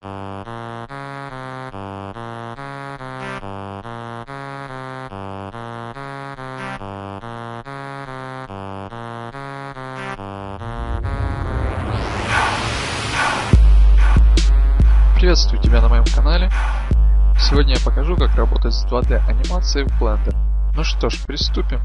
Приветствую тебя на моем канале. Сегодня я покажу, как работать с 2D анимацией в Blender. Ну что ж, приступим.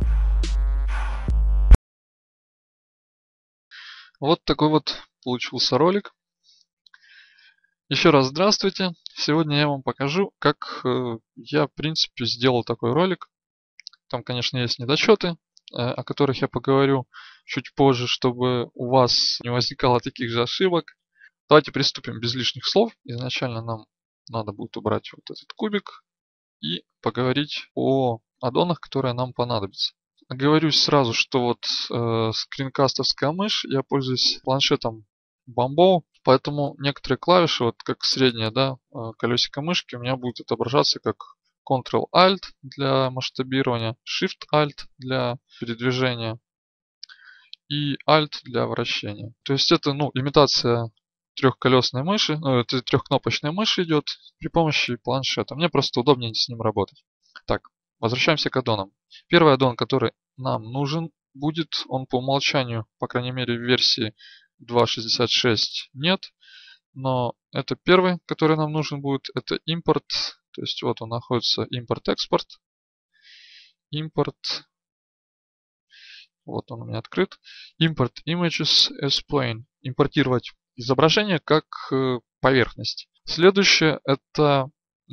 Вот такой вот получился ролик. Еще раз здравствуйте. Сегодня я вам покажу, как я в принципе сделал такой ролик. Там, конечно, есть недочеты, о которых я поговорю чуть позже, чтобы у вас не возникало таких же ошибок. Давайте приступим без лишних слов. Изначально нам надо будет убрать вот этот кубик и поговорить о аддонах, которые нам понадобятся. Оговорюсь сразу, что вот скринкастовская мышь, я пользуюсь планшетом Bambo, поэтому некоторые клавиши, вот как средняя, да, колесико мышки, у меня будет отображаться как Ctrl-Alt для масштабирования, Shift-Alt для передвижения и Alt для вращения. То есть это, имитация трехколесной мыши, это трехкнопочной мыши идет при помощи планшета. Мне просто удобнее с ним работать. Так, возвращаемся к аддонам. Первый аддон, который нам нужен будет, он по умолчанию, по крайней мере в версии 2.66 нет, но это первый, который нам нужен будет, это импорт. То есть вот он находится, импорт-экспорт. Импорт. Вот он у меня открыт. Import images as plane. Импортировать изображение как поверхность. Следующее это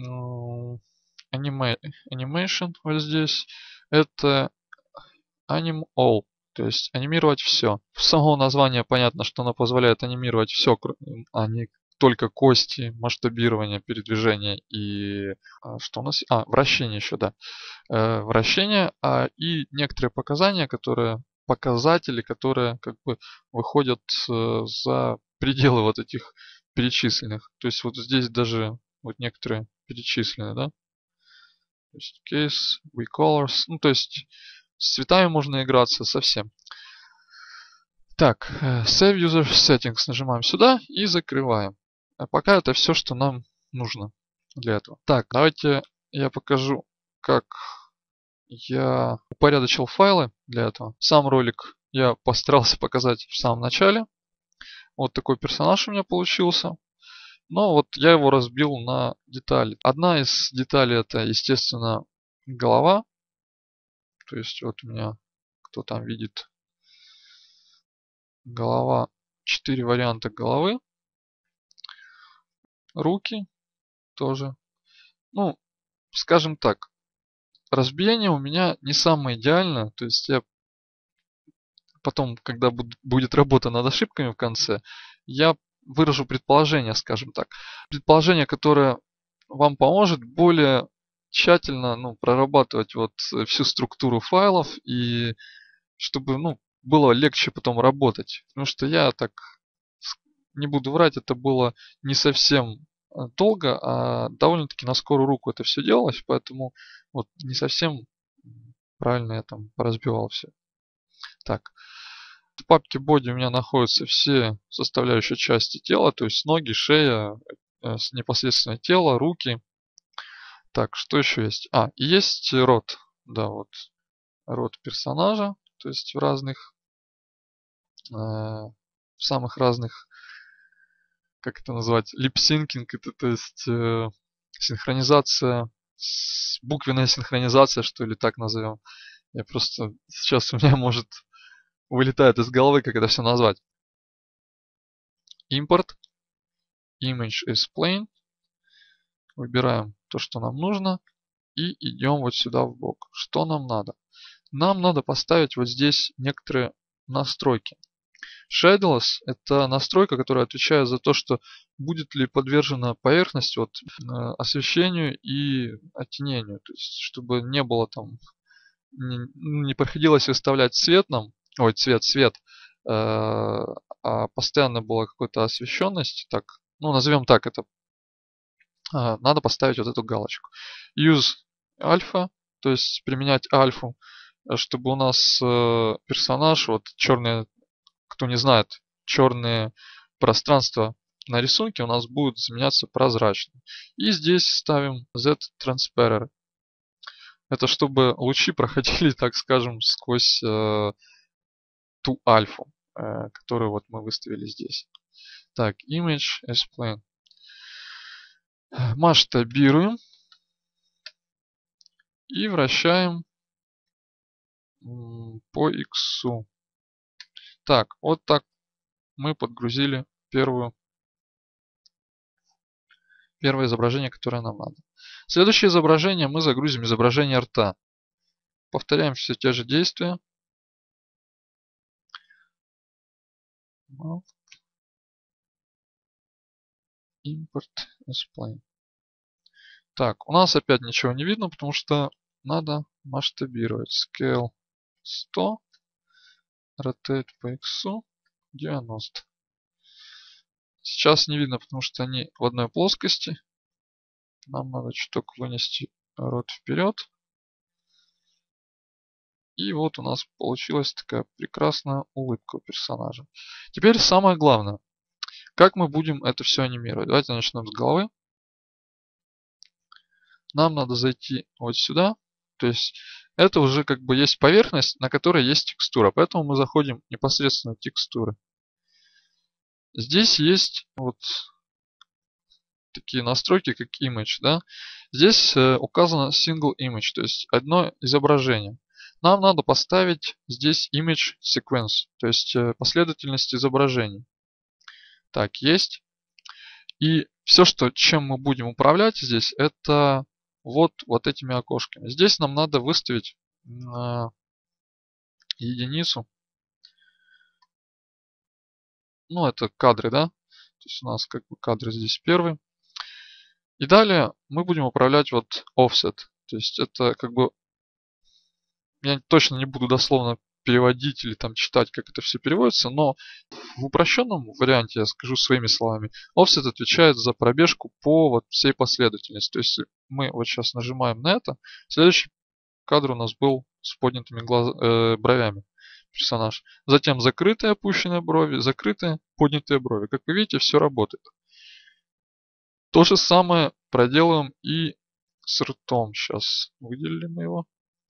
animation вот здесь. Это anim all. То есть анимировать все. С самого названия понятно, что оно позволяет анимировать все, а не только кости, масштабирование, передвижение и что у нас? Вращение еще, да. Вращение и некоторые показатели, которые как бы выходят за пределы вот этих перечисленных. То есть вот здесь даже вот некоторые перечислены, да. То есть case, recolors, то есть с цветами можно играться совсем. Так, Save User Settings нажимаем сюда и закрываем. А пока это все, что нам нужно для этого. Так, давайте я покажу, как я упорядочил файлы для этого. Сам ролик я постарался показать в самом начале. Вот такой персонаж у меня получился. Но вот я его разбил на детали. Одна из деталей это, естественно, голова. То есть вот у меня, кто там видит, голова, 4 варианта головы. Руки тоже. Скажем так, разбиение у меня не самое идеальное. То есть я потом, когда будет работа над ошибками в конце, я выражу предположение, скажем так. Предположение, которое вам поможет более тщательно прорабатывать вот всю структуру файлов и чтобы было легче потом работать. Потому что я так не буду врать, это было не совсем долго, а довольно-таки на скорую руку это все делалось, поэтому вот не совсем правильно я там разбивал все. Так, в папке body у меня находятся все составляющие части тела, то есть ноги, шея, непосредственно тело, руки. Так, что еще есть? И есть рот. Да, вот рот персонажа, то есть в самых разных, как это назвать, липсинкинг, это то есть синхронизация, буквенная синхронизация, что ли, так назовем. Я просто сейчас у меня может вылетает из головы, как это все назвать. Импорт. Image is plain. Выбираем то, что нам нужно. И идем вот сюда в бок. Что нам надо? Нам надо поставить вот здесь некоторые настройки. Shadowless – это настройка, которая отвечает за то, что будет ли подвержена поверхность освещению и оттенению. То есть, чтобы не было там, не приходилось выставлять цвет, а постоянно была какая-то освещенность. Так, назовем так это. Надо поставить вот эту галочку. Use alpha, то есть применять альфу, чтобы у нас персонаж, вот черные, кто не знает, черные пространства на рисунке у нас будет заменяться прозрачным. И здесь ставим Z-Transparent. Это чтобы лучи проходили, так скажем, сквозь ту альфу, которую вот мы выставили здесь. Так, Image as Plane. Масштабируем и вращаем по X. Так, вот так мы подгрузили первое изображение, которое нам надо. Следующее изображение мы загрузим изображение рта. Повторяем все те же действия. Import as Plane. Так, у нас опять ничего не видно, потому что надо масштабировать. Scale 100. Rotate по X 90. Сейчас не видно, потому что они в одной плоскости. Нам надо чуток вынести рот вперед. И вот у нас получилась такая прекрасная улыбка у персонажа. Теперь самое главное. Как мы будем это все анимировать? Давайте начнем с головы. Нам надо зайти вот сюда. То есть это уже как бы есть поверхность, на которой есть текстура. Поэтому мы заходим непосредственно в текстуры. Здесь есть вот такие настройки, как Image. Да? Здесь указано Single Image, то есть одно изображение. Нам надо поставить здесь Image Sequence, то есть последовательность изображений. Так, есть. И все, чем мы будем управлять здесь, это вот этими окошками. Здесь нам надо выставить единицу. Ну, это кадры, да? То есть у нас как бы кадры здесь первый. И далее мы будем управлять вот offset. То есть это как бы... Я точно не буду дословно переводить или там читать, как это все переводится, но в упрощенном варианте я скажу своими словами. Offset отвечает за пробежку по вот всей последовательности. То есть мы вот сейчас нажимаем на это. Следующий кадр у нас был с поднятыми бровями персонаж. Затем закрытые опущенные брови, закрытые поднятые брови. Как вы видите, все работает. То же самое проделаем и с ртом. Сейчас выделим его.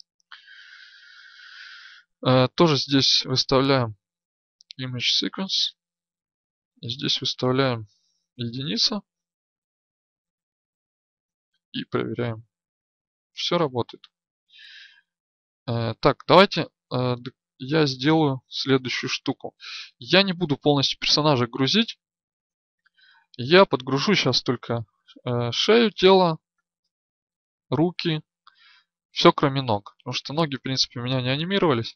Тоже здесь выставляем Image Sequence. И здесь выставляем единица. И проверяем. Все работает. Так, давайте я сделаю следующую штуку. Я не буду полностью персонажа грузить. Я подгружу сейчас только шею, тело, руки. Все кроме ног. Потому что ноги, в принципе, у меня не анимировались.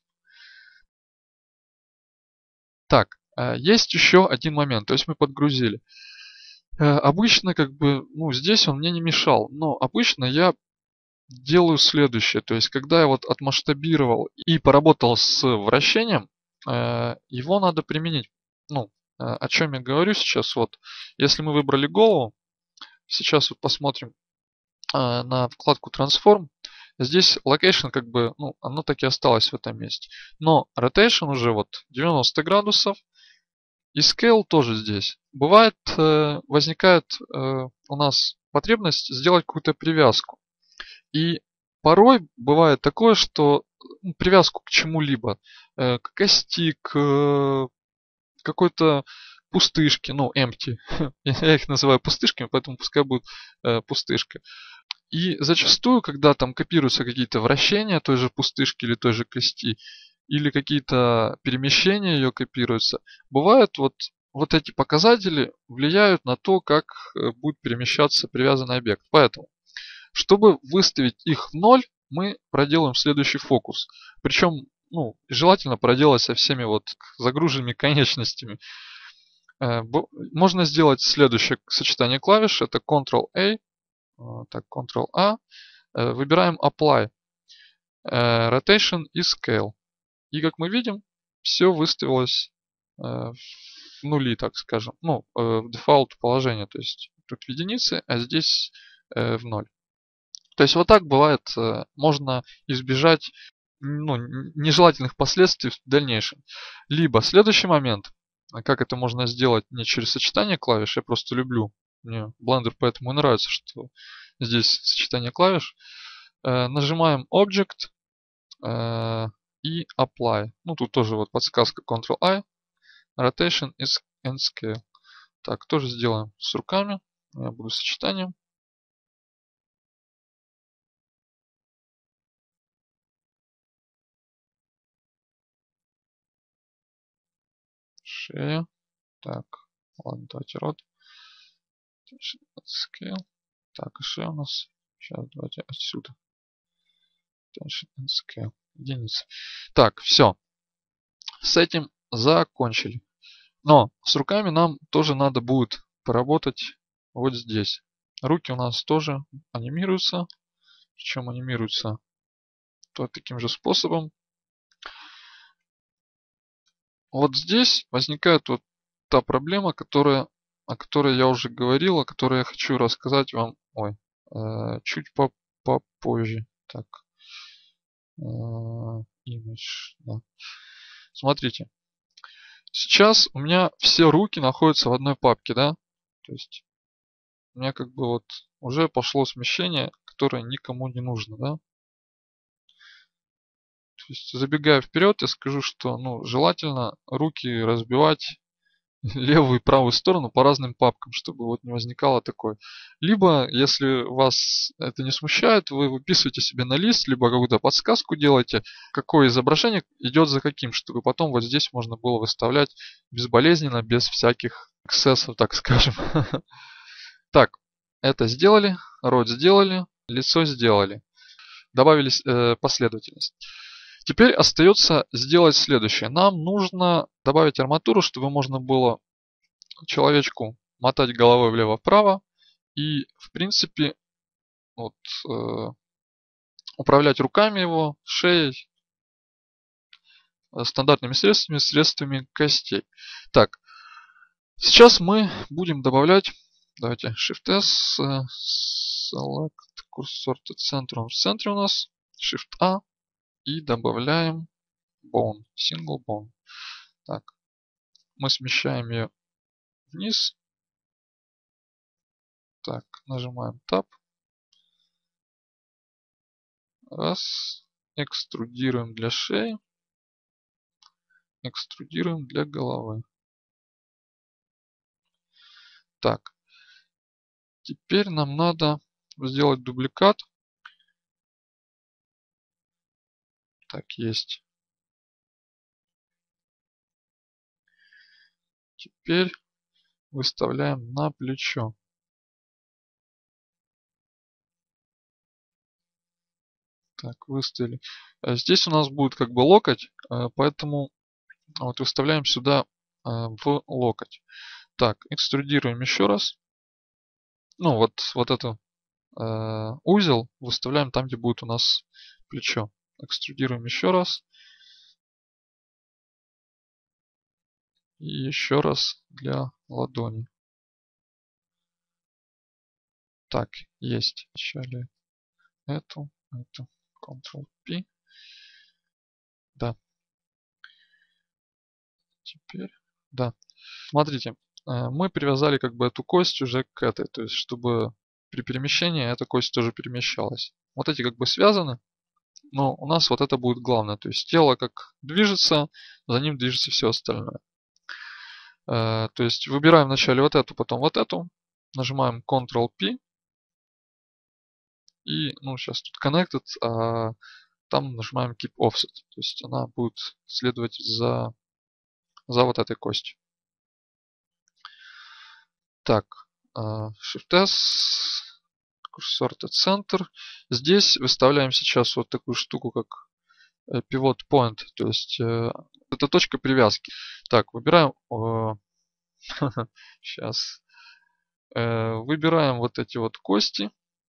Так, есть еще один момент. То есть мы подгрузили. Обычно, как бы, ну, здесь он мне не мешал. Но обычно я делаю следующее. То есть, когда я вот отмасштабировал и поработал с вращением, его надо применить. Ну, о чем я говорю сейчас. Вот, если мы выбрали голову, сейчас вот посмотрим на вкладку Transform. Здесь Location, как бы, ну, оно так и осталось в этом месте. Но Rotation уже вот 90 градусов. И Scale тоже здесь. Бывает, возникает у нас потребность сделать какую-то привязку. И порой бывает такое, что привязку к чему-либо, к кости, к какой-то пустышке, ну, empty. Я их называю пустышками, поэтому пускай будет пустышка. И зачастую, когда там копируются какие-то вращения той же пустышки или той же кости, или какие-то перемещения ее копируются, бывают вот эти показатели влияют на то, как будет перемещаться привязанный объект. Поэтому, чтобы выставить их в 0, мы проделаем следующий фокус. Причем, ну, желательно проделать со всеми вот загруженными конечностями. Можно сделать следующее сочетание клавиш. Это Ctrl-A, так, Ctrl-A. Выбираем Apply, Rotation и Scale. И как мы видим, все выставилось в нули, так скажем. Ну, в дефолт положение. То есть тут в единице, а здесь в 0. То есть вот так бывает, можно избежать, ну, нежелательных последствий в дальнейшем. Либо следующий момент. как это можно сделать не через сочетание клавиш. Я просто люблю. Мне Blender поэтому и нравится, что здесь сочетание клавиш. Нажимаем Object и Apply. Ну, тут тоже вот подсказка Ctrl-I. Rotation and Scale. Так, тоже сделаем с руками. Я буду сочетанием. Шея. Так, ладно, давайте рот. Scale. Так, и шея у нас. Сейчас давайте отсюда. and Scale. Единица. Так, все. С этим закончили. Но с руками нам тоже надо будет поработать вот здесь. Руки у нас тоже анимируются. Причем анимируются то таким же способом. Вот здесь возникает вот та проблема, о которой я уже говорил, о которой я хочу рассказать вам чуть попозже. Так. Image. Да. Смотрите. Сейчас у меня все руки находятся в одной папке, да? То есть у меня как бы вот уже пошло смещение, которое никому не нужно, да? То есть, забегая вперед, я скажу, что желательно руки разбивать левую и правую сторону по разным папкам, чтобы вот не возникало такое. Либо, если вас это не смущает, вы выписываете себе на лист, либо какую-то подсказку делаете, какое изображение идет за каким, чтобы потом вот здесь можно было выставлять безболезненно, без всяких эксцессов, так скажем. Так, это сделали, рот сделали, лицо сделали. Добавили последовательность. Теперь остается сделать следующее. Нам нужно добавить арматуру, чтобы можно было человечку мотать головой влево-вправо и, в принципе, вот, управлять руками его, шеей, стандартными средствами костей. Так, сейчас мы будем добавлять, давайте Shift-S, Select Cursor to Center. В центре у нас Shift-A и добавляем Bone, Single Bone. Так, мы смещаем ее вниз. Так, нажимаем Tab. Раз. Экструдируем для шеи. Экструдируем для головы. Так. Теперь нам надо сделать дубликат. Так, есть. Теперь выставляем на плечо. Так, выставили. Здесь у нас будет как бы локоть, поэтому вот выставляем сюда в локоть. Так, экструдируем еще раз. Ну, вот это узел выставляем там, где будет у нас плечо. Экструдируем еще раз. И еще раз для ладони. Так, есть. Вначале эту. Ctrl-P. Да. Теперь, да. Смотрите, мы привязали как бы эту кость уже к этой. То есть, чтобы при перемещении эта кость тоже перемещалась. Вот эти как бы связаны. Но у нас вот это будет главное. То есть, тело как движется, за ним движется все остальное. То есть, выбираем вначале вот эту, потом вот эту. Нажимаем Ctrl-P. И, сейчас тут Connected, а там нажимаем Keep Offset. То есть, она будет следовать за вот этой костью. Так, Shift-S, Cursor to Center. Здесь выставляем сейчас вот такую штуку, как Pivot Point. То есть, это точка привязки. Так, выбираем... Сейчас. Выбираем вот эти вот кости.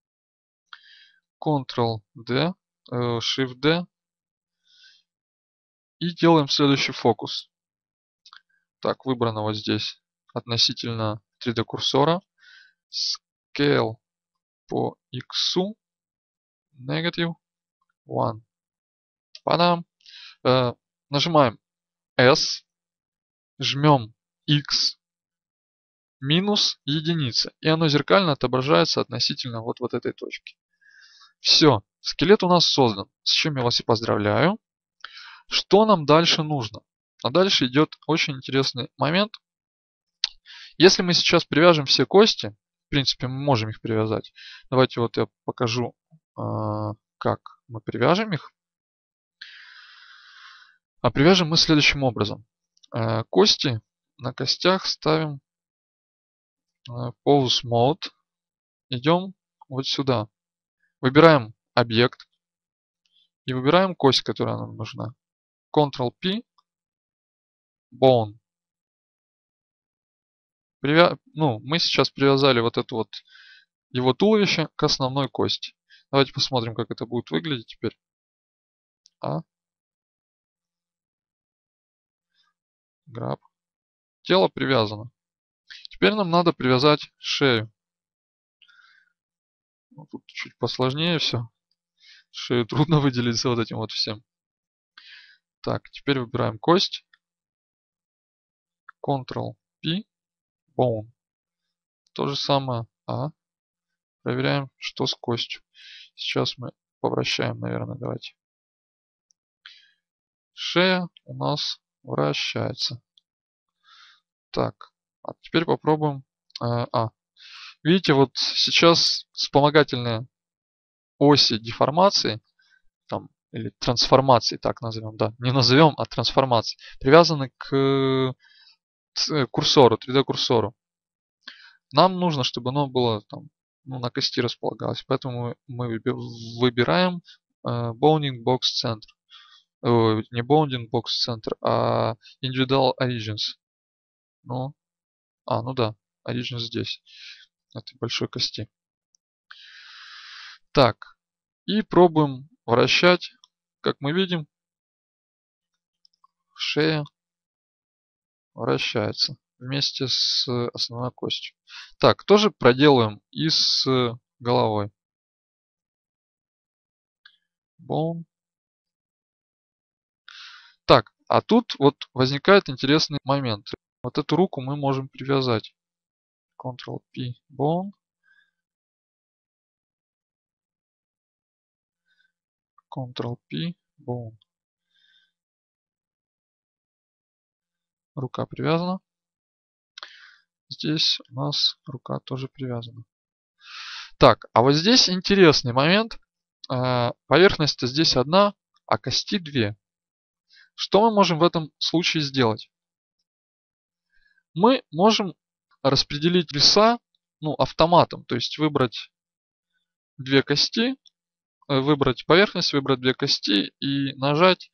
Ctrl-D, Shift-D. И делаем следующий фокус. Так, выбрано вот здесь относительно 3D курсора. Scale по X. Negative 1. Падаем. Нажимаем S. Жмем x минус единица. И оно зеркально отображается относительно вот этой точки. Все, скелет у нас создан, с чем я вас и поздравляю. Что нам дальше нужно? А дальше идет очень интересный момент. Если мы сейчас привяжем все кости, в принципе, мы можем их привязать. Давайте вот я покажу, как мы привяжем их. А привяжем мы следующим образом. Кости на костях ставим Pose Mode. Идем вот сюда. Выбираем объект и выбираем кость, которая нам нужна. Ctrl-P, Bone. Мы сейчас привязали вот это вот его туловище к основной кости. Давайте посмотрим, как это будет выглядеть теперь. Grab. Тело привязано. Теперь нам надо привязать шею. Тут чуть посложнее все. Шею трудно выделить за вот этим вот всем. Так, теперь выбираем кость. Ctrl-P, Bone. То же самое. Проверяем, что с костью. Сейчас мы повращаем, наверное, давайте. Шея у нас вращается. Так, а теперь попробуем. Видите, вот сейчас вспомогательные оси деформации, там, или трансформации, так назовем, да, не назовем, а трансформации, привязаны к курсору, 3D курсору. Нам нужно, чтобы оно было там, на кости располагалось, поэтому мы выбираем Bounding Box Center. Не Bounding Box Center, а Individual Origins. Ну да, Origins здесь, этой большой кости. Так, и пробуем вращать. Как мы видим, шея вращается вместе с основной костью. Так, тоже проделаем и с головой. Bone. Так, а тут вот возникает интересный момент. Вот эту руку мы можем привязать. Ctrl-P, Bone. Ctrl-P, Bone. Рука привязана. Здесь у нас рука тоже привязана. Так, а вот здесь интересный момент. Поверхность здесь одна, а кости две. Что мы можем в этом случае сделать? Мы можем распределить веса автоматом. То есть выбрать две кости, выбрать поверхность, выбрать две кости и нажать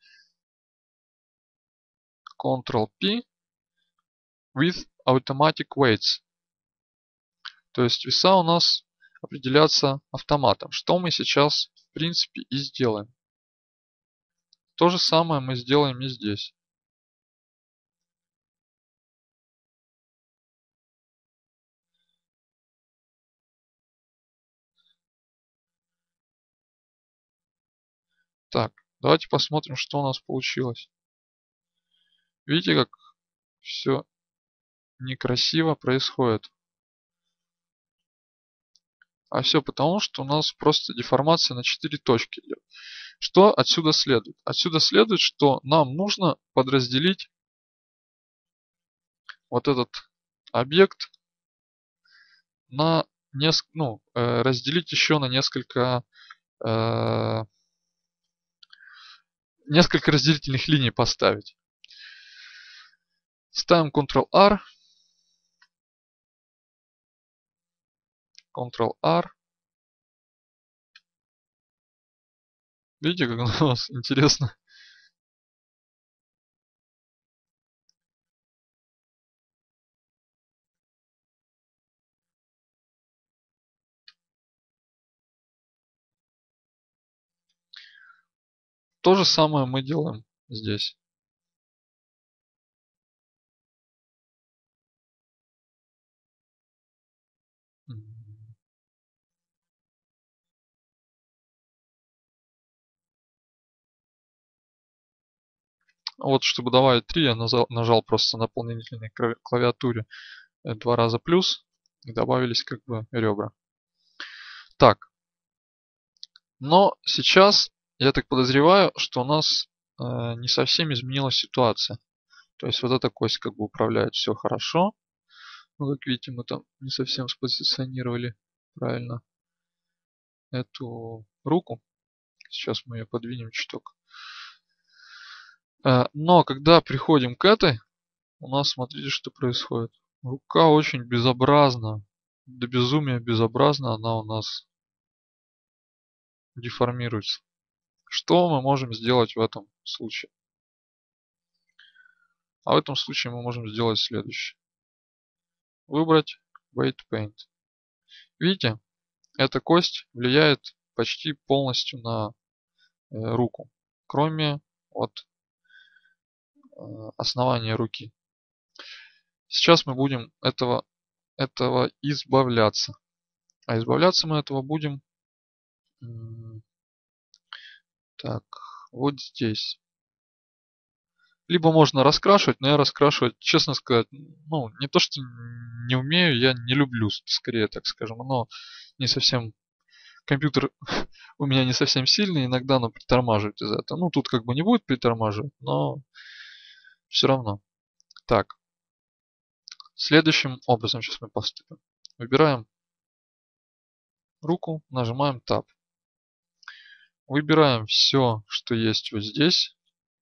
Ctrl-P with Automatic Weights. То есть веса у нас определяться автоматом. Что мы сейчас в принципе и сделаем. То же самое мы сделаем и здесь. Так, давайте посмотрим, что у нас получилось. Видите, как все некрасиво происходит. А все потому, что у нас просто деформация на 4 точки идет. Что отсюда следует? Отсюда следует, что нам нужно подразделить вот этот объект на разделить еще на несколько разделительных линий поставить. Ставим Ctrl-R. Ctrl-R. Видите, как у нас интересно? То же самое мы делаем здесь. Вот, чтобы добавить 3, я нажал просто на дополнительной клавиатуре 2 раза плюс, и добавились как бы ребра. Так, но сейчас я так подозреваю, что у нас не совсем изменилась ситуация. То есть вот эта кость как бы управляет все хорошо. Ну, как видите, мы там не совсем спозиционировали правильно эту руку. Сейчас мы ее подвинем чуток. Но когда приходим к этой, у нас, смотрите, что происходит. Рука очень безобразна. До безумия безобразна она у нас деформируется. Что мы можем сделать в этом случае? А в этом случае мы можем сделать следующее. Выбрать Weight Paint. Видите, эта кость влияет почти полностью на руку, кроме вот основания руки. Сейчас мы будем этого избавляться. А избавляться мы этого будем так, вот здесь. Либо можно раскрашивать, но я раскрашивать, честно сказать, ну, не то, что не умею, я не люблю, скорее так скажем. Но не совсем, компьютер у меня не совсем сильный, иногда оно притормаживает из-за этого. Ну, тут как бы не будет притормаживать, но все равно. Так, следующим образом сейчас мы поступим. Выбираем руку, нажимаем Tab. Выбираем все, что есть вот здесь.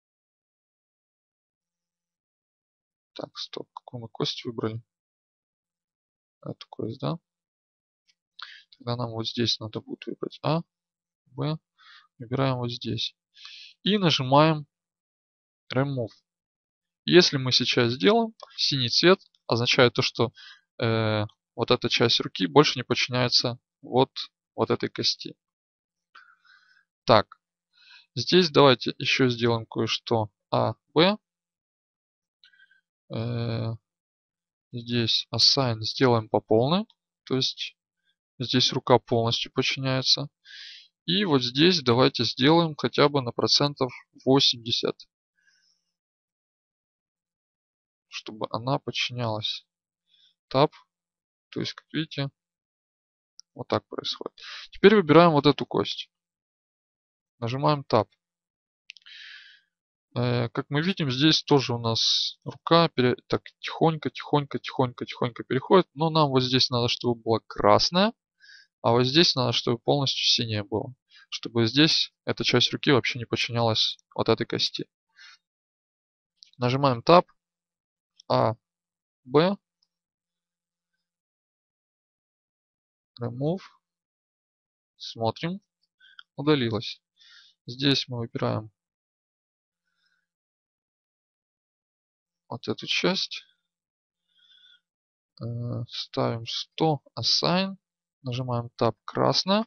Так, стоп, какую мы кость выбрали? Эту кость, да? Тогда нам вот здесь надо будет выбрать А, Б. Выбираем вот здесь. И нажимаем Remove. Если мы сейчас сделаем, синий цвет означает то, что вот эта часть руки больше не подчиняется вот этой кости. Так, здесь давайте еще сделаем кое-что. А, Б. Здесь Assign сделаем по полной. То есть здесь рука полностью подчиняется. И вот здесь давайте сделаем хотя бы на процентов 80. Чтобы она подчинялась. Tab. То есть, как видите, вот так происходит. Теперь выбираем вот эту кость. Нажимаем Tab. Как мы видим, здесь тоже у нас рука так тихонько переходит. Но нам вот здесь надо, чтобы была красная. А вот здесь надо, чтобы полностью синее было. Чтобы здесь эта часть руки вообще не подчинялась вот этой кости. Нажимаем Tab. А, Б. Remove. Смотрим. Удалилось. Здесь мы выбираем вот эту часть. Ставим 100 Assign. Нажимаем Tab красная.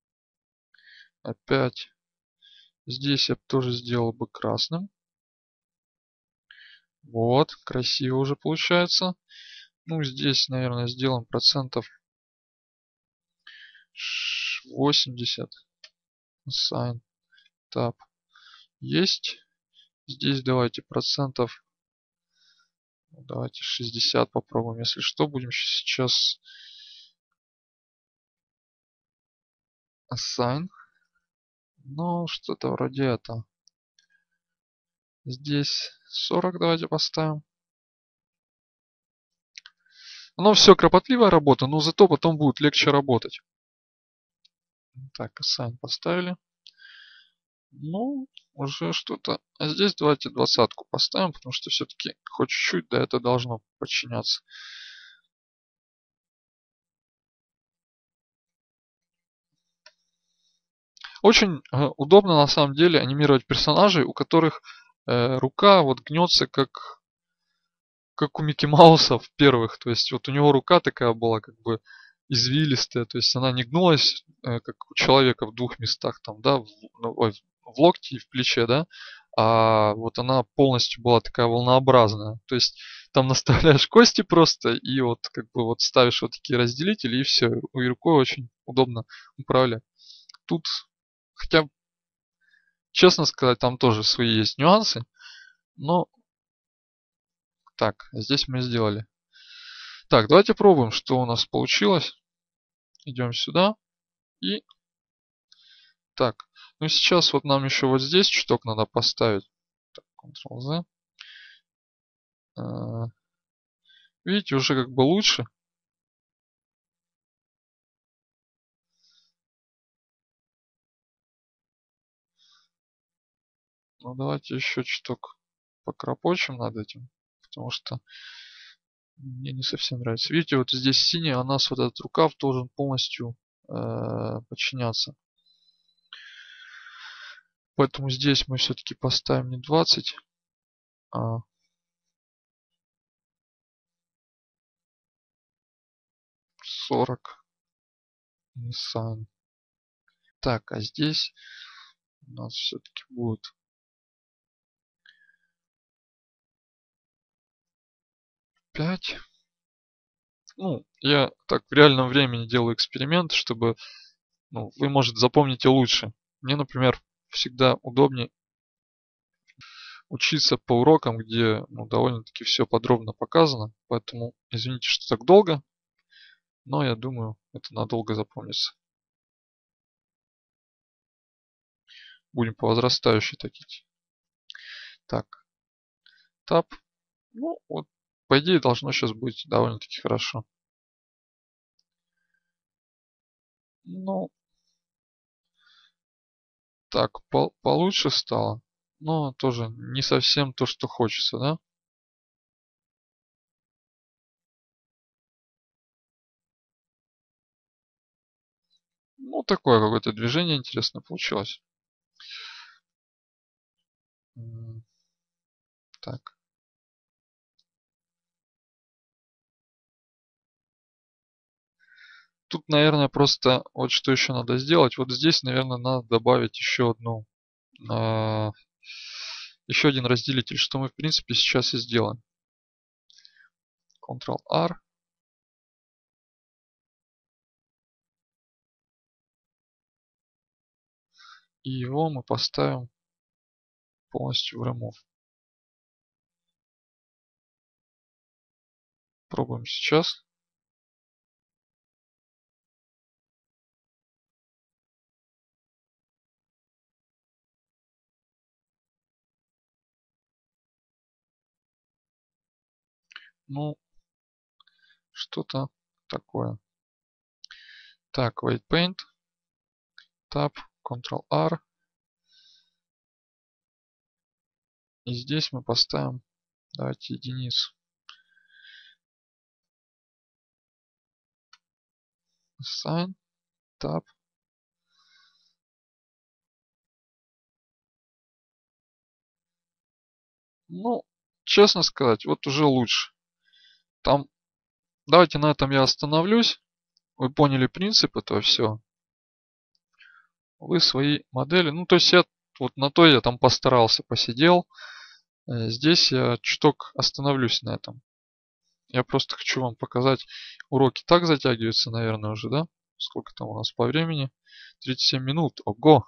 Опять здесь я тоже сделал бы красным. Вот, красиво уже получается. Ну, здесь, наверное, сделаем процентов 80. Assign Tab есть. Здесь давайте процентов, давайте 60 попробуем. Если что, будем сейчас Assign. Ну, что-то вроде этого. Здесь 40 давайте поставим. Оно все кропотливая работа, но зато потом будет легче работать. Так, Assign поставили. Ну, уже что-то. А здесь давайте 20-ку поставим, потому что все-таки хоть чуть-чуть, да, это должно подчиняться. Очень удобно на самом деле анимировать персонажей, у которых рука вот гнется как у Микки Мауса в первых. То есть вот у него рука такая была как бы извилистая, то есть она не гнулась, как у человека в двух местах, там, да, в локте и в плече, да, а вот она полностью была такая волнообразная. То есть там наставляешь кости просто и вот как бы вот ставишь вот такие разделители и все, и рукой очень удобно управлять. Тут, хотя, честно сказать, там тоже свои есть нюансы. Но так, здесь мы сделали. Так, давайте пробуем, что у нас получилось. Идем сюда. И так, ну сейчас вот нам еще вот здесь чуток надо поставить. Так, Ctrl-Z. Видите, уже как бы лучше. Но давайте еще чуток покропочем над этим. Потому что мне не совсем нравится. Видите, вот здесь синий, а у нас вот этот рукав должен полностью подчиняться. Поэтому здесь мы все-таки поставим не 20, а 40. Nissan. Так, а здесь у нас все-таки будет 5. Ну, я так в реальном времени делаю эксперимент, чтобы вы, может, запомните лучше. Мне, например, всегда удобнее учиться по урокам, где довольно-таки все подробно показано. Поэтому извините, что так долго, но я думаю, это надолго запомнится. Будем по возрастающей такие. Так, тап. Ну, вот, по идее, должно сейчас быть довольно-таки хорошо. Ну, так, получше стало. Но тоже не совсем то, что хочется, да? Ну, такое какое-то движение интересное получилось. Так. Тут, наверное, просто вот что еще надо сделать. Вот здесь, наверное, надо добавить еще еще один разделитель, что мы, в принципе, сейчас и сделаем. Ctrl-R. И его мы поставим полностью в remove. Пробуем сейчас. Ну, что-то такое. Так, White Paint. Tab, Ctrl-R. И здесь мы поставим, давайте, единицу. Assign, Tab. Ну, честно сказать, вот уже лучше. Там, давайте на этом я остановлюсь. Вы поняли принцип этого всего. Вы свои модели, ну то есть я вот на то я там постарался, посидел. Здесь я чуток остановлюсь на этом. Я просто хочу вам показать. Уроки так затягиваются, наверное, уже, да? Сколько там у нас по времени? 37 минут. Ого!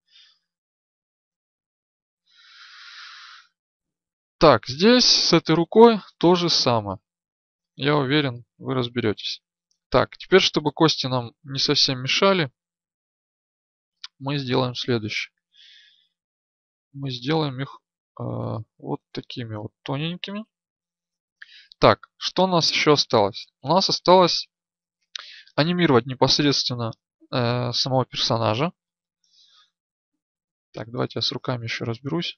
Так, здесь с этой рукой то же самое. Я уверен, вы разберетесь. Так, теперь, чтобы кости нам не совсем мешали, мы сделаем следующее. Мы сделаем их вот такими вот тоненькими. Так, что у нас еще осталось? У нас осталось анимировать непосредственно самого персонажа. Так, давайте я с руками еще разберусь.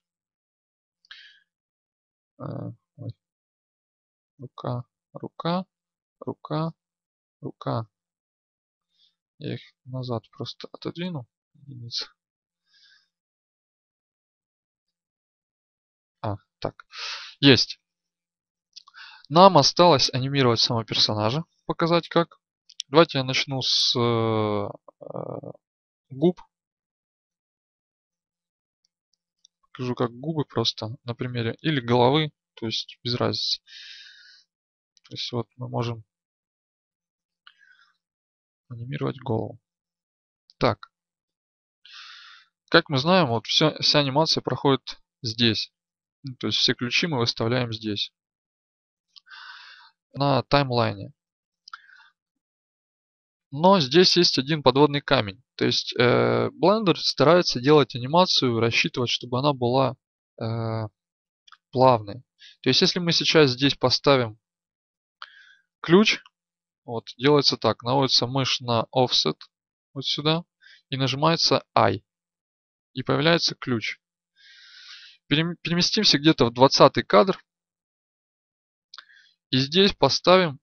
Рука, рука, рука, рука. Я их назад просто отодвину. Единица. Так. Есть. Нам осталось анимировать самого персонажа. Показать как. Давайте я начну с губ. Покажу как губы просто на примере. Или головы. То есть без разницы. То есть вот мы можем анимировать голову. Так. Как мы знаем, вот вся анимация проходит здесь. То есть все ключи мы выставляем здесь, на таймлайне. Но здесь есть один подводный камень. То есть Blender старается делать анимацию, рассчитывать, чтобы она была плавной. То есть если мы сейчас здесь поставим ключ, вот делается так, наводится мышь на Offset, вот сюда, и нажимается I. И появляется ключ. Переместимся где-то в 20-й кадр. И здесь поставим...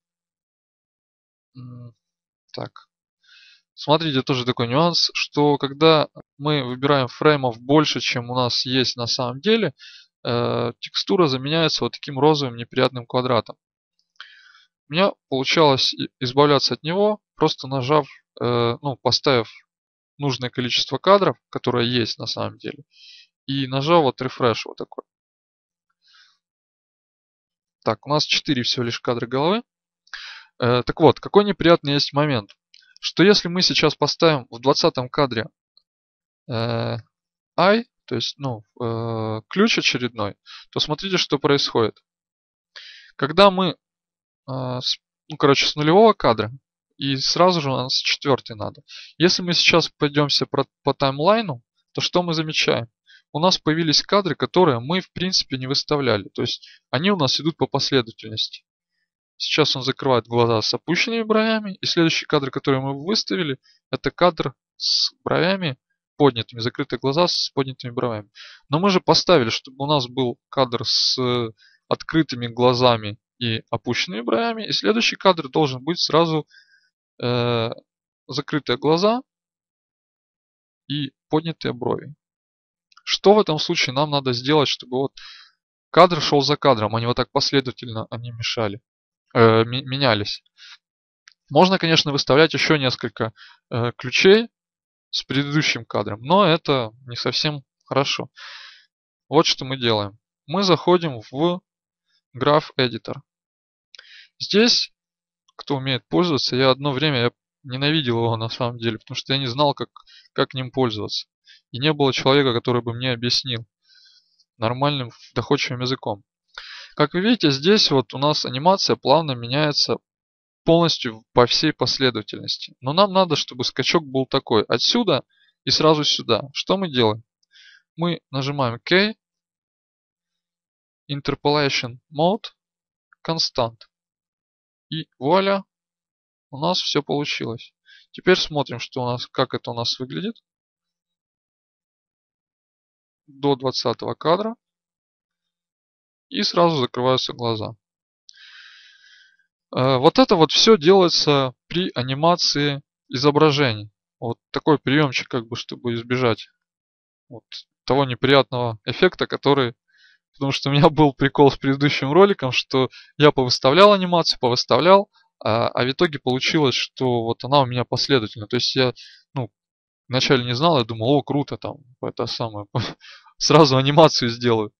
Так. Смотрите, тоже такой нюанс, что когда мы выбираем фреймов больше, чем у нас есть на самом деле, текстура заменяется вот таким розовым неприятным квадратом. У меня получалось избавляться от него, просто нажав, поставив нужное количество кадров, которое есть на самом деле, и нажав вот refresh вот такой. Так, у нас 4 всего лишь кадра головы. Так вот, какой неприятный есть момент, что если мы сейчас поставим в 20 кадре I, то есть ключ очередной, то смотрите, что происходит. Когда мы, с нулевого кадра, и сразу же у нас 4 надо. Если мы сейчас пойдемся по таймлайну, то что мы замечаем? У нас появились кадры, которые мы в принципе не выставляли. То есть они у нас идут по последовательности. Сейчас он закрывает глаза с опущенными бровями. И следующий кадр, который мы выставили, это кадр с бровями поднятыми, закрытые глаза с поднятыми бровями. Но мы же поставили, чтобы у нас был кадр с открытыми глазами и опущенными бровями. И следующий кадр должен быть сразу закрытые глаза и поднятые брови. Что в этом случае нам надо сделать, чтобы вот кадр шел за кадром, а не вот так последовательно они менялись. Можно, конечно, выставлять еще несколько ключей с предыдущим кадром, но это не совсем хорошо. Вот что мы делаем. Мы заходим в Graph Editor. Здесь, кто умеет пользоваться, я одно время ненавидел его на самом деле, потому что я не знал, как ним пользоваться. И не было человека, который бы мне объяснил нормальным, доходчивым языком. Как вы видите, здесь вот у нас анимация плавно меняется полностью по всей последовательности. Но нам надо, чтобы скачок был такой. Отсюда и сразу сюда. Что мы делаем? Мы нажимаем K, Interpolation Mode, Constant. И вуаля, у нас все получилось. Теперь смотрим, как это у нас выглядит. До 20 кадра. И сразу закрываются глаза. Вот это вот все делается при анимации изображений. Вот такой приемчик, чтобы избежать вот того неприятного эффекта, который... Потому что у меня был прикол с предыдущим роликом, что я повыставлял анимацию, а в итоге получилось, что вот она у меня последовательно. То есть я вначале не знал, я думал, о, круто, там, это самое, сразу анимацию сделаю.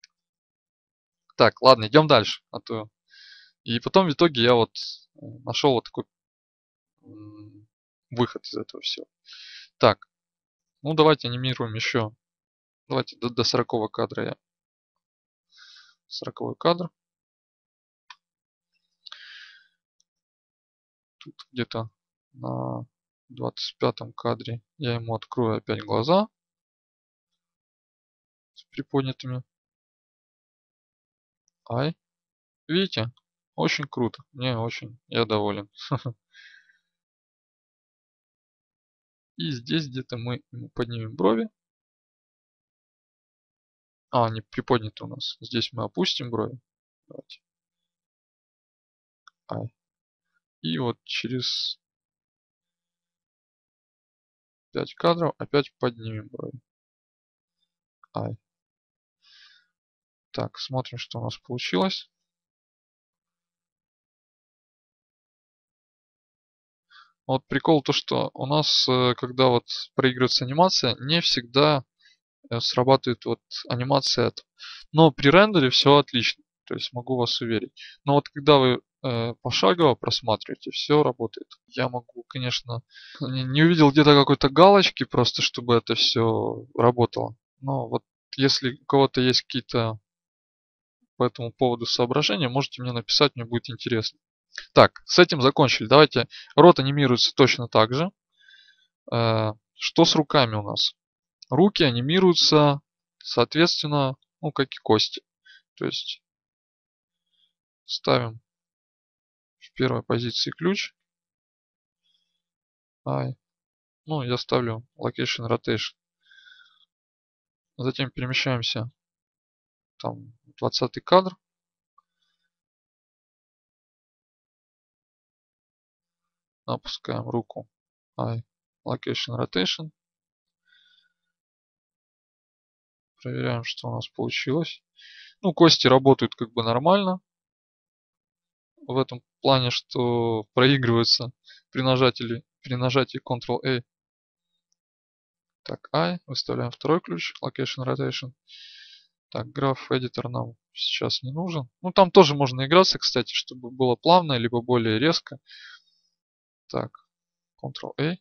Так, ладно, идем дальше. И потом в итоге я вот нашел вот такой выход из этого всего. Так, давайте анимируем еще. Давайте до 40 кадра я. 40 кадр. Тут где-то на 25 кадре я ему открою опять глаза с приподнятыми. Ай. Видите? Очень круто. Я доволен. И здесь где-то мы поднимем брови. Они приподняты у нас. Здесь мы опустим брови. Давайте. Ай. И вот через 5 кадров опять поднимем брови. Ай. Так, смотрим, что у нас получилось. Вот прикол то, что у нас, когда вот проигрывается анимация, не всегда срабатывает вот анимация. Но при рендере все отлично. То есть могу вас уверить. Но вот когда вы пошагово просматриваете, все работает. Я могу, конечно, не увидел где-то какой-то галочки, просто чтобы это все работало. Но вот если у кого-то есть какие-то по этому поводу соображения, можете мне написать, мне будет интересно. Так, с этим закончили. Давайте, рот анимируется точно так же. Что с руками у нас? Руки анимируются, соответственно, ну, как и кости. То есть ставим в первой позиции ключ. Ну, я ставлю Location Rotation. Затем перемещаемся там 20 кадр. Опускаем руку. Location Rotation. Проверяем, что у нас получилось. Ну, кости работают как бы нормально. В этом плане, что проигрываются при нажатии Ctrl-A. Так, выставляем второй ключ, Location Rotation. Так, Graph Editor нам сейчас не нужен. Ну, там тоже можно играться, кстати, чтобы было плавно, либо более резко. Так, Ctrl-A.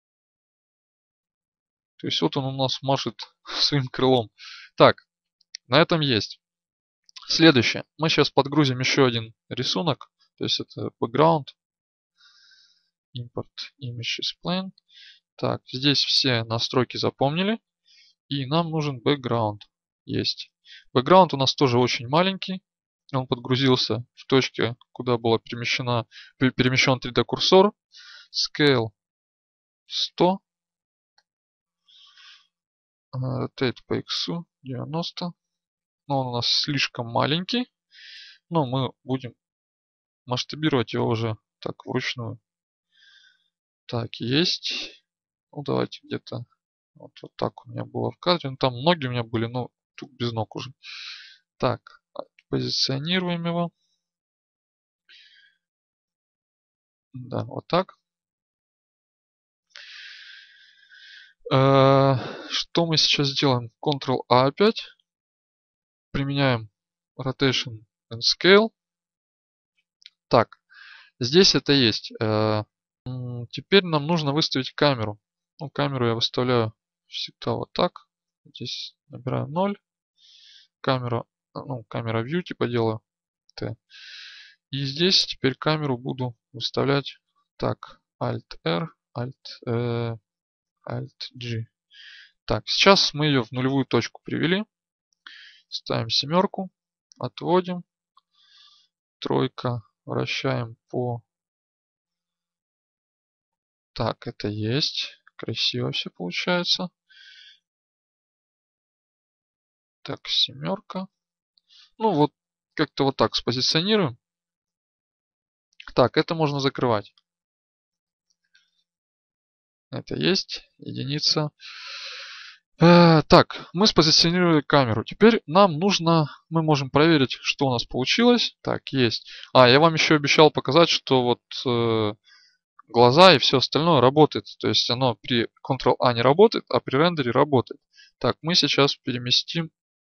То есть вот он у нас машет своим крылом. Так, на этом есть. Следующее. Мы сейчас подгрузим еще один рисунок. То есть это background. Import image is plain. Так, здесь все настройки запомнили. И нам нужен background. Есть. Background у нас тоже очень маленький. Он подгрузился в точке, куда был перемещен 3D курсор. Scale 100. Rotate по X 90. Но он у нас слишком маленький. Но мы будем масштабировать его уже так вручную. Так, есть. Ну, давайте где-то вот так у меня было в кадре. Ну, там ноги у меня были, но тут без ног уже. Так, позиционируем его. Да, вот так. Что мы сейчас делаем? Ctrl-A опять. Применяем Rotation and Scale. Так, здесь это есть. Теперь нам нужно выставить камеру. Ну, камеру я выставляю всегда вот так. Здесь набираю 0. Камера View типа делаю. T. И здесь теперь камеру буду выставлять так. Alt-R, Alt-G. Так, сейчас мы ее в нулевую точку привели. Ставим семерку. Отводим. Тройка. Вращаем по... Так, это есть. Красиво все получается. Так, семерка. Ну вот, как-то вот так спозиционируем. Так, это можно закрывать. Это есть. Единица. Так, мы спозиционировали камеру. Теперь нам нужно, мы можем проверить, что у нас получилось. Так, есть. Я вам еще обещал показать, что вот глаза и все остальное работает. То есть оно при Ctrl-A не работает, а при рендере работает. Так, мы сейчас переместим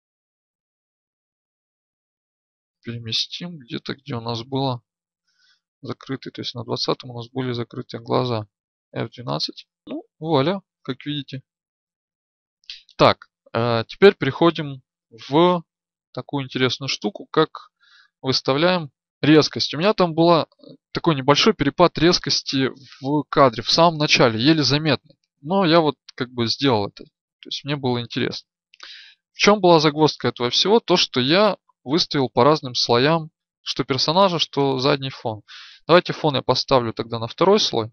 где-то, где у нас было закрытый. То есть на 20 у нас были закрытые глаза. F12. Ну, вуаля, как видите. Так, теперь переходим в такую интересную штуку, как выставляем резкость. У меня там был такой небольшой перепад резкости в кадре, в самом начале, еле заметный. Но я вот как бы сделал это. То есть мне было интересно. В чем была загвоздка этого всего? То, что я выставил по разным слоям, что персонажа, что задний фон. Давайте фон я поставлю тогда на второй слой.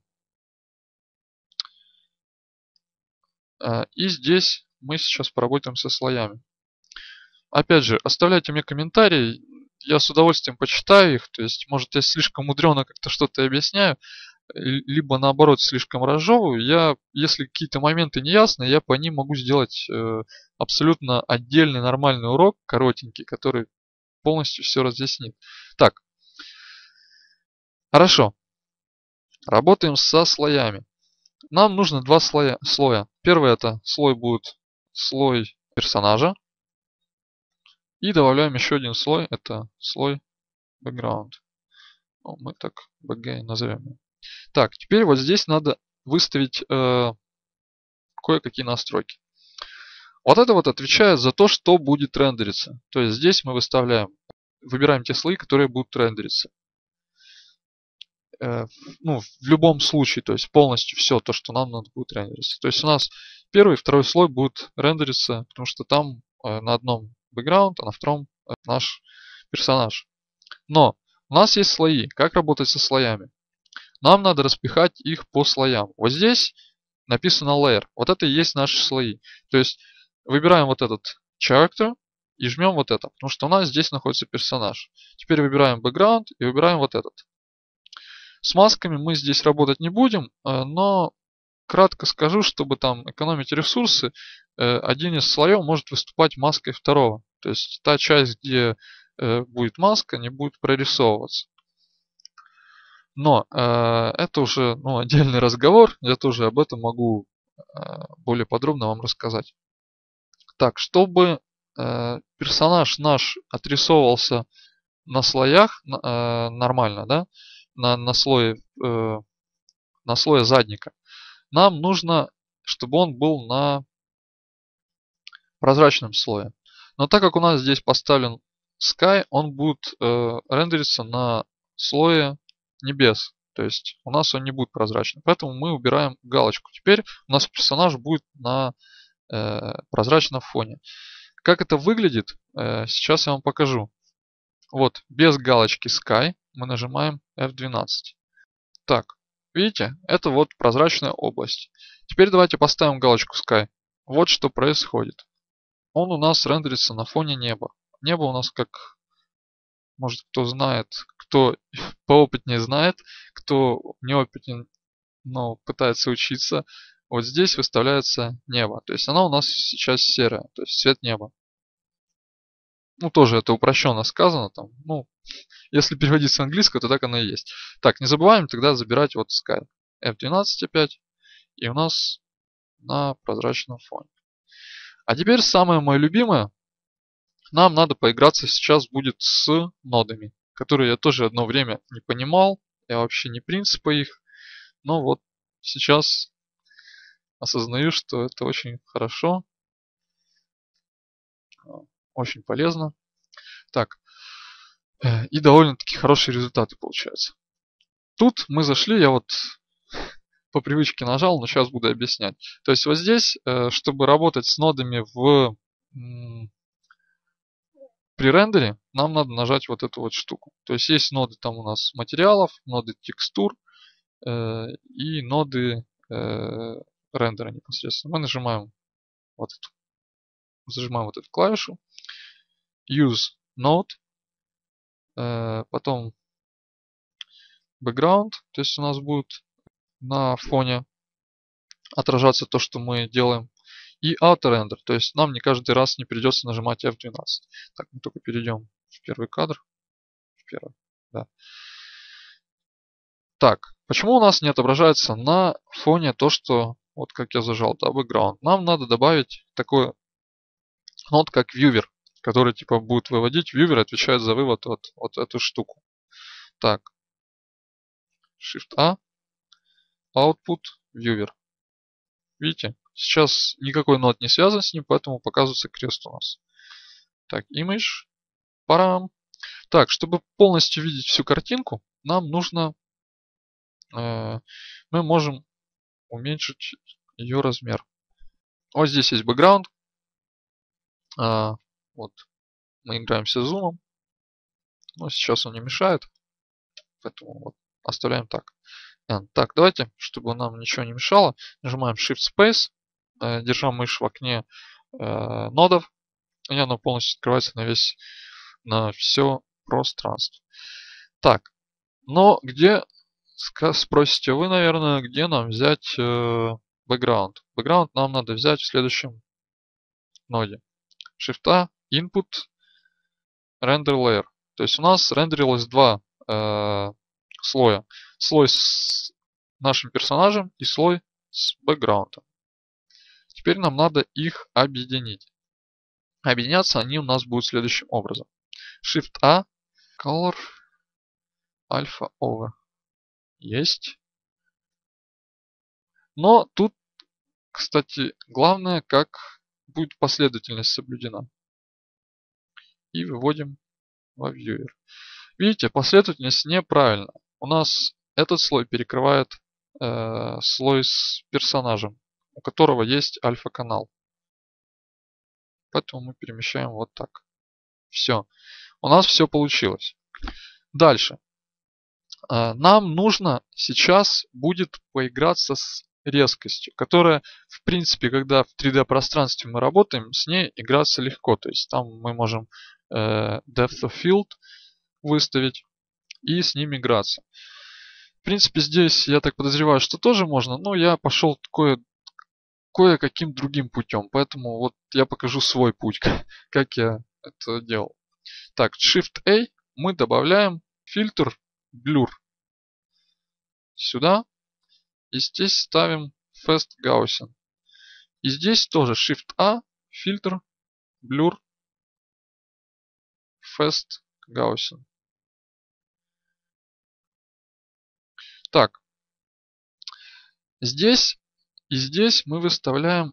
И здесь мы сейчас поработаем со слоями. Опять же, оставляйте мне комментарии, я с удовольствием почитаю их. То есть, может, я слишком мудрено как-то что-то объясняю, либо наоборот слишком разжевываю. Если какие-то моменты не ясны, я по ним могу сделать абсолютно отдельный нормальный урок, коротенький, который полностью все разъяснит. Так, хорошо. Работаем со слоями. Нам нужно два слоя. Первый это слой будет слой персонажа. И добавляем еще один слой. Это слой background. Ну, мы так BG назовем. Так, теперь вот здесь надо выставить кое-какие настройки. Вот это вот отвечает за то, что будет рендериться. То есть здесь мы выставляем выбираем те слои, которые будут рендериться. Ну, в любом случае, то есть полностью все то, что нам надо будет рендериться. То есть у нас первый и второй слой будут рендериться, потому что там на одном бэкграунд, а на втором наш персонаж. Но у нас есть слои. Как работать со слоями? Нам надо распихать их по слоям. Вот здесь написано layer. Вот это и есть наши слои. То есть выбираем вот этот character и жмем вот это, потому что у нас здесь находится персонаж. Теперь выбираем background и выбираем вот этот. С масками мы здесь работать не будем, но кратко скажу, чтобы там экономить ресурсы, один из слоев может выступать маской второго. То есть та часть, где будет маска, не будет прорисовываться. Но это уже отдельный разговор, я тоже об этом могу более подробно вам рассказать. Так, чтобы персонаж наш отрисовывался на слоях нормально, да, на слое задника, нам нужно, чтобы он был на прозрачном слое. Но так как у нас здесь поставлен Sky, он будет рендериться на слое небес. То есть у нас он не будет прозрачным. Поэтому мы убираем галочку. Теперь у нас персонаж будет на прозрачном фоне. Как это выглядит, сейчас я вам покажу. Вот, без галочки Sky мы нажимаем F12. Так, видите, это вот прозрачная область. Теперь давайте поставим галочку Sky. Вот что происходит. Он у нас рендерится на фоне неба. Небо у нас, как, может, кто знает, кто поопытнее знает, кто неопытен, но пытается учиться, вот здесь выставляется небо. То есть оно у нас сейчас серое, то есть цвет неба. Ну, тоже это упрощенно сказано. Там, ну, если переводить с английского, то так оно и есть. Так, не забываем тогда забирать вот Sky. F12 опять. И у нас на прозрачном фоне. А теперь самое мое любимое. Нам надо поиграться сейчас будет с нодами, которые я тоже одно время не понимал. Я вообще не принципы их. Но вот сейчас осознаю, что это очень хорошо. Очень полезно. Так. И довольно-таки хорошие результаты получаются. Тут мы зашли, я вот по привычке нажал, но сейчас буду объяснять. То есть вот здесь, чтобы работать с нодами при рендере, нам надо нажать вот эту вот штуку. То есть есть ноды там у нас материалов, ноды текстур и ноды рендера непосредственно. Мы нажимаем зажимаем вот эту клавишу. Use node. Потом background. То есть у нас будет на фоне отражаться то, что мы делаем. И auto render. То есть нам не каждый раз не придется нажимать F12. Так, мы только перейдем в первый кадр. В первый, да. Так, почему у нас не отображается на фоне то, что вот как я зажал, да, background? Нам надо добавить такой нод, как viewer, который типа будет выводить. Viewer отвечает за вывод вот эту штуку. Так, Shift-A, Output, Viewer. Видите, сейчас никакой нод не связан с ним, поэтому показывается крест у нас. Так, Image, Param. Так, чтобы полностью видеть всю картинку, нам нужно, мы можем уменьшить ее размер. Вот здесь есть background. Вот мы играемся зумом. Но сейчас он не мешает, поэтому вот оставляем так. Так, давайте, чтобы нам ничего не мешало, нажимаем Shift Space, держа мышь в окне нодов, и оно полностью открывается на все пространство. Так, но где, спросите вы, наверное, где нам взять background? Background нам надо взять в следующем ноде. Shift-A, Input, Render Layer. То есть у нас рендерилось два слоя. Слой с нашим персонажем и слой с бэкграундом. Теперь нам надо их объединить. Объединяться они у нас будут следующим образом. Shift-A, Color, Alpha Over. Есть. Но тут, кстати, главное, как будет последовательность соблюдена. И выводим во viewer. Видите, последовательность неправильна. У нас этот слой перекрывает слой с персонажем, у которого есть альфа-канал. Поэтому мы перемещаем вот так. Все. У нас все получилось. Дальше. Нам нужно сейчас будет поиграться с резкостью, которая, в принципе, когда в 3D пространстве мы работаем, с ней играться легко. То есть там мы можем depth of field выставить и с ним играться. В принципе, здесь я так подозреваю, что тоже можно, но я пошел кое-каким другим путем. Поэтому вот я покажу свой путь, как я это делал. Так, Shift-A мы добавляем фильтр Blur сюда. И здесь ставим Fast Gaussian. И здесь тоже Shift-A, фильтр Blur Fast Gaussian. Так, здесь и здесь мы выставляем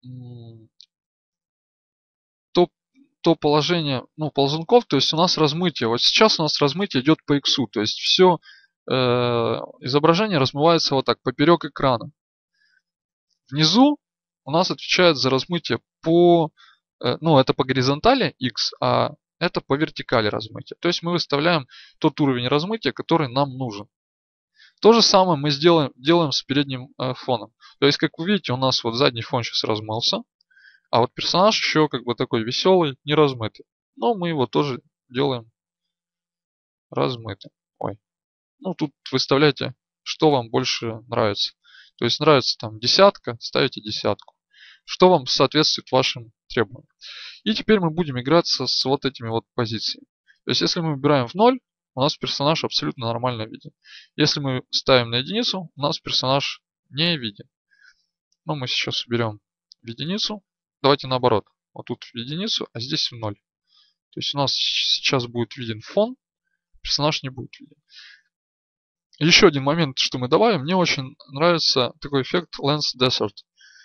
то положение, ползунков, то есть у нас размытие. Вот сейчас у нас размытие идет по X, то есть все изображение размывается вот так, поперек экрана. Внизу у нас отвечает за размытие это по горизонтали X, а это по вертикали размытие. То есть мы выставляем тот уровень размытия, который нам нужен. То же самое мы делаем с передним фоном. То есть, как вы видите, у нас вот задний фон сейчас размылся. А вот персонаж еще как бы такой веселый, не размытый. Но мы его тоже делаем размытым. Ой. Тут выставляйте, что вам больше нравится. То есть нравится там десятка, ставите десятку. Что вам соответствует вашим требованиям. И теперь мы будем играться с вот этими вот позициями. То есть если мы выбираем в 0, у нас персонаж абсолютно нормально виден. Если мы ставим на единицу, у нас персонаж не виден. Но мы сейчас уберем в единицу. Давайте наоборот. Вот тут в единицу, а здесь в 0. То есть у нас сейчас будет виден фон, персонаж не будет виден. Еще один момент, что мы добавим. Мне очень нравится такой эффект Lens Desert.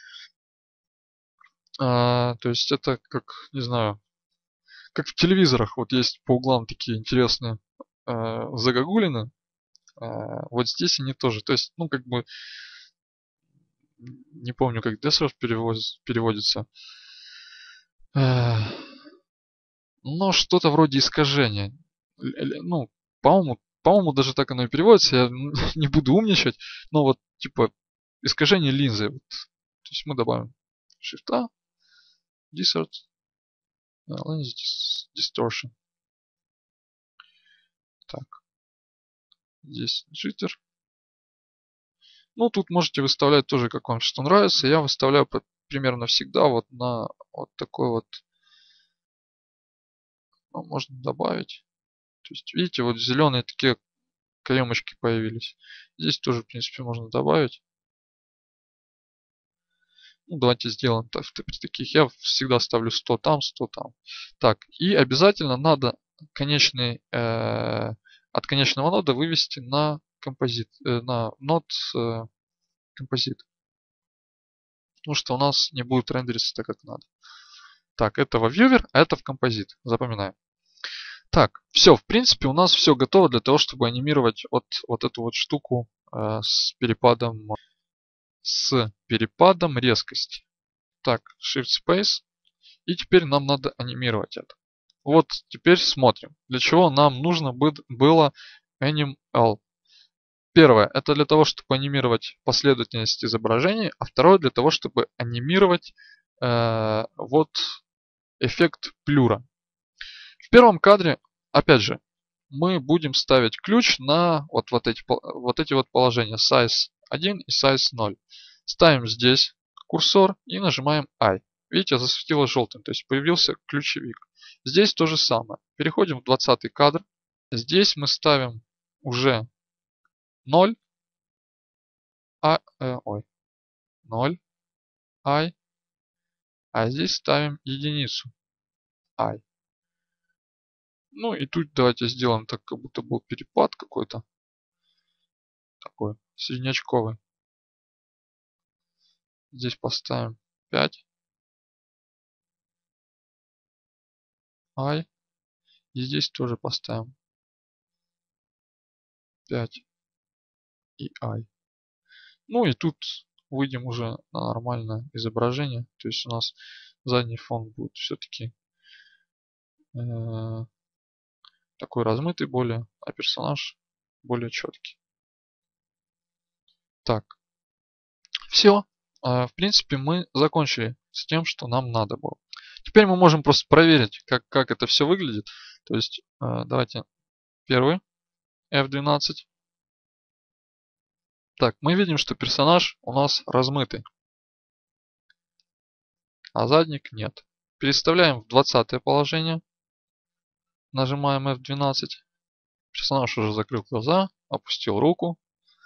То есть это как, не знаю, как в телевизорах. Вот есть по углам такие интересные загогулины. Вот здесь они тоже. То есть, как бы, не помню, как Desert переводится. Но что-то вроде искажения. По-моему, даже так оно и переводится. Я не буду умничать. Но вот, типа, искажение линзы. Вот. То есть мы добавим Shift-A, Desert, Lens Distortion. Так. Здесь jitter. Тут можете выставлять тоже, как вам что нравится. Я выставляю примерно всегда вот на вот такой вот. Можно добавить. То есть, видите, вот зеленые такие каемочки появились. Здесь тоже, в принципе, можно добавить. Давайте сделаем при таких. Я всегда ставлю 100 там, 100 там. Так, и обязательно надо от конечного нода вывести на композит, на нод композит. Потому что у нас не будет рендериться так, как надо. Так, это во viewer, а это в композит. Запоминаем. Так, все, в принципе, у нас все готово для того, чтобы анимировать вот эту вот штуку с перепадом резкости. Так, Shift Space. И теперь нам надо анимировать это. Вот теперь смотрим, для чего нам нужно было Anim-L. Первое, это для того, чтобы анимировать последовательность изображений, а второе для того, чтобы анимировать вот эффект плюра. В первом кадре, опять же, мы будем ставить ключ на вот эти вот положения size 1 и size 0. Ставим здесь курсор и нажимаем I. Видите, засветилось желтым, то есть появился ключевик. Здесь то же самое. Переходим в 20 кадр. Здесь мы ставим уже 0, 0, I, а здесь ставим единицу I. И тут давайте сделаем так, как будто был перепад какой-то. Такой среднячковый. Здесь поставим 5. I. И здесь тоже поставим 5 и I. Ну и тут выйдем уже на нормальное изображение. То есть у нас задний фон будет все-таки такой размытый более, а персонаж более четкий. Так, все. В принципе, мы закончили с тем, что нам надо было. Теперь мы можем просто проверить, как это все выглядит. То есть, давайте первый, F12. Так, мы видим, что персонаж у нас размытый, а задник нет. Переставляем в 20 положение. Нажимаем F12. Персонаж уже закрыл глаза, опустил руку.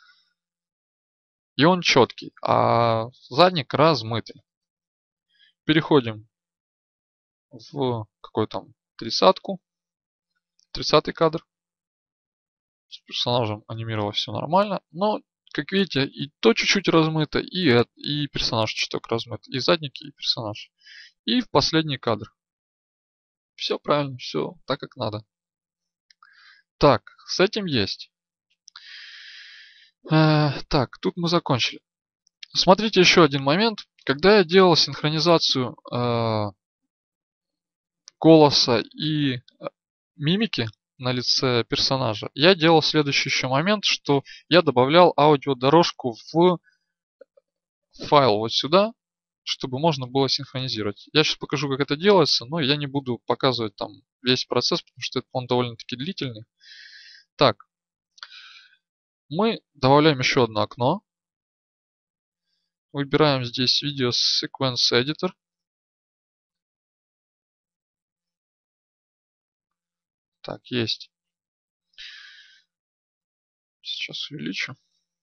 И он четкий, а задник размытый. Переходим в какой там 30-ку. 30-й кадр. С персонажем анимировалось все нормально. Но, как видите, и то чуть-чуть размыто, и персонаж чуток размыт. И задник, и персонаж. И в последний кадр. Все правильно, все так, как надо. Так, с этим есть. Так, тут мы закончили. Смотрите еще один момент. Когда я делал синхронизацию голоса и мимики на лице персонажа, я делал следующий еще момент, что я добавлял аудиодорожку в файл вот сюда, чтобы можно было синхронизировать. Я сейчас покажу, как это делается, но я не буду показывать там весь процесс, потому что он довольно-таки длительный. Так, мы добавляем еще одно окно. Выбираем здесь Video Sequence Editor. Так, есть. Сейчас увеличу.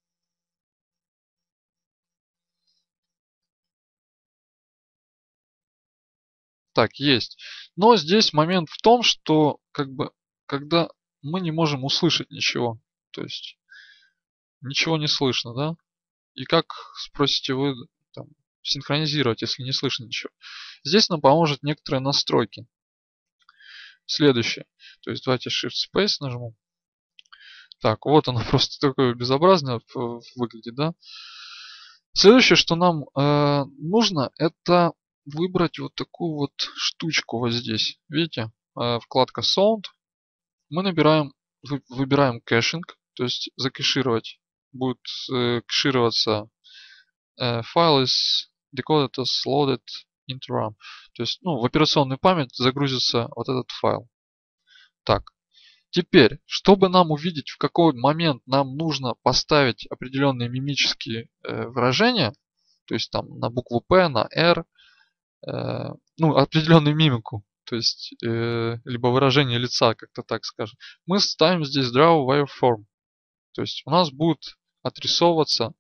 Так, есть. Но здесь момент в том, что когда мы не можем услышать ничего. То есть ничего не слышно, да? И как, спросите вы, там, синхронизировать, если не слышно ничего? Здесь нам поможет некоторые настройки. Следующее. То есть давайте Shift Space нажму. Так, вот оно просто такое безобразное выглядит, да? Следующее, что нам нужно, это выбрать вот такую вот штучку вот здесь. Видите? Вкладка Sound. Мы выбираем кэшинг, то есть закэшировать. Будет кэшироваться файл из decoded as loaded into RAM. То есть, ну, в операционную память загрузится вот этот файл. Так, теперь, чтобы нам увидеть, в какой момент нам нужно поставить определенные мимические выражения, то есть там на букву P, на R, ну, определенную мимику, то есть либо выражение лица, как-то так скажем, мы ставим здесь Draw Waveform. То есть у нас будет отрисовываться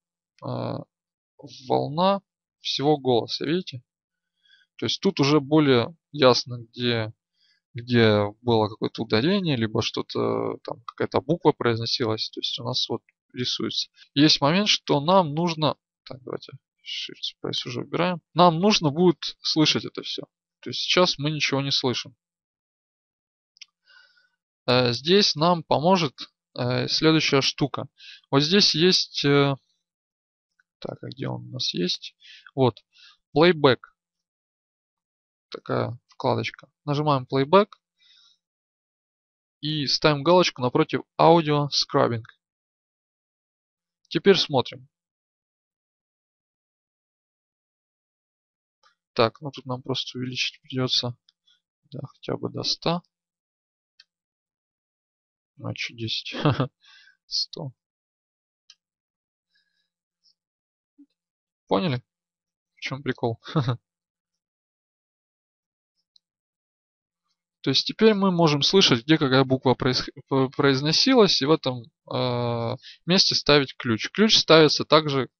волна всего голоса, видите? То есть тут уже более ясно, где было какое-то ударение, либо что-то, там какая-то буква произносилась. То есть у нас вот рисуется. Есть момент, что нам нужно... Так, давайте Shift Space уже убираем. Нам нужно будет слышать это все. То есть сейчас мы ничего не слышим. Здесь нам поможет следующая штука. Вот здесь есть... Так, а где он у нас есть? Вот. Playback. Такая вкладочка. Нажимаем Playback. И ставим галочку напротив Audio Scrubbing. Теперь смотрим. Так, ну тут нам просто увеличить придется, да, хотя бы до 100. Ну, а что 10? 100. Поняли? В чем прикол? То есть теперь мы можем слышать, где какая буква произносилась, и в этом месте ставить ключ. Ключ ставится так же,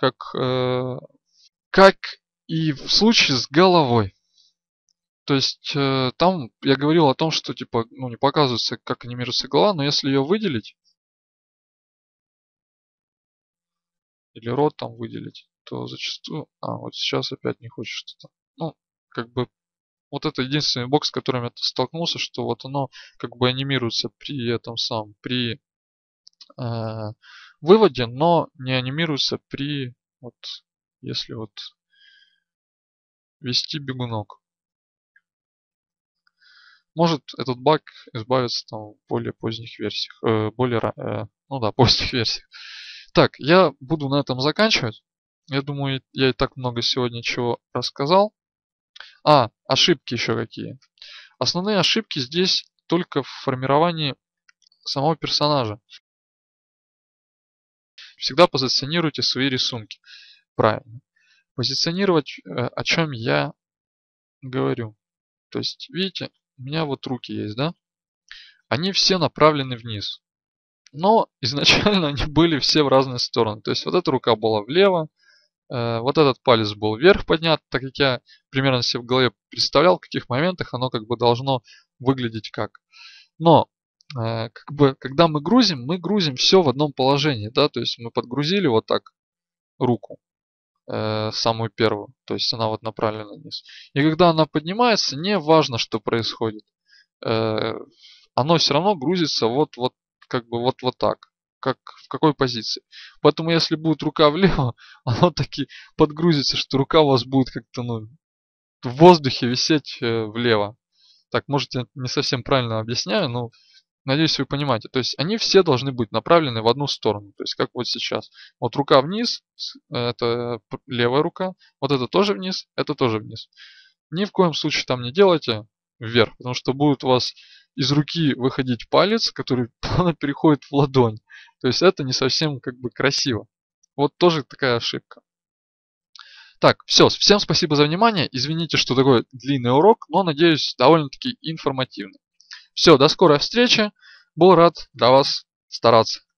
как и в случае с головой. То есть там я говорил о том, что типа, ну, не показывается, как анимируется голова, но если ее выделить, или рот там выделить, то зачастую... А, вот сейчас опять не хочет что-то. Ну, как бы вот это единственный бокс, с которым я столкнулся, что вот оно как бы анимируется при этом самом, при выводе, но не анимируется при, вот, если вот ввести бегунок. Может этот баг избавиться там в более поздних версиях, ну да, поздних версиях. Так, я буду на этом заканчивать. Я думаю, я и так много сегодня чего рассказал. Ошибки еще какие. Основные ошибки здесь только в формировании самого персонажа. Всегда позиционируйте свои рисунки правильно. Позиционировать, о чем я говорю. То есть, видите, у меня вот руки есть, да? Они все направлены вниз. Но изначально они были все в разные стороны. То есть вот эта рука была влево, вот этот палец был вверх поднят, так как я примерно себе в голове представлял, в каких моментах оно как бы должно выглядеть как. Но как бы, когда мы грузим все в одном положении, да, то есть мы подгрузили вот так руку, самую первую, то есть она вот направлена вниз. И когда она поднимается, не важно, что происходит, оно все равно грузится вот как бы вот так, как в какой позиции. Поэтому если будет рука влево, оно таки подгрузится, что рука у вас будет как-то в воздухе висеть влево. Так, может, я не совсем правильно объясняю, но надеюсь, вы понимаете. То есть они все должны быть направлены в одну сторону. То есть как вот сейчас. Вот рука вниз, это левая рука. Вот это тоже вниз, это тоже вниз. Ни в коем случае там не делайте вверх, потому что будет у вас из руки выходить палец, который плавно переходит в ладонь. То есть это не совсем как бы красиво. Вот тоже такая ошибка. Так, все. Всем спасибо за внимание. Извините, что такой длинный урок, но, надеюсь, довольно-таки информативный. Все, до скорой встречи. Был рад для вас стараться.